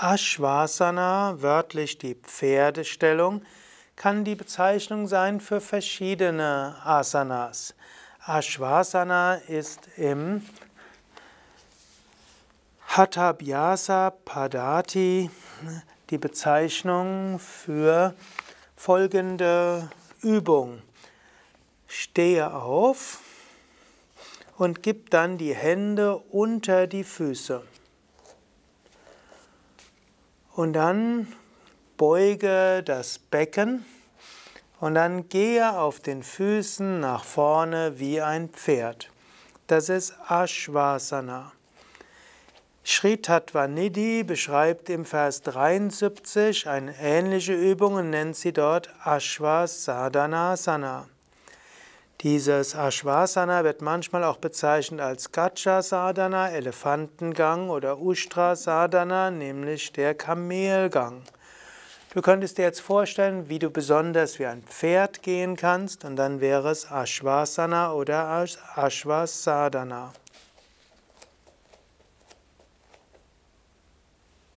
Ashwasana, wörtlich die Pferdestellung, kann die Bezeichnung sein für verschiedene Asanas. Ashwasana ist im Hathabhyasa Padati die Bezeichnung für folgende Übung. Stehe auf und gib dann die Hände unter die Füße. Und dann beuge das Becken und dann gehe auf den Füßen nach vorne wie ein Pferd. Das ist Ashwasana. Sri Tattva Nidhi beschreibt im Vers 73 eine ähnliche Übung und nennt sie dort Ashwasadhanasana. Dieses Ashwasana wird manchmal auch bezeichnet als Gacchasadhana, Elefantengang oder Ushtrasadhana, nämlich der Kamelgang. Du könntest dir jetzt vorstellen, wie du besonders wie ein Pferd gehen kannst und dann wäre es Ashwasana oder Ashwasadhana.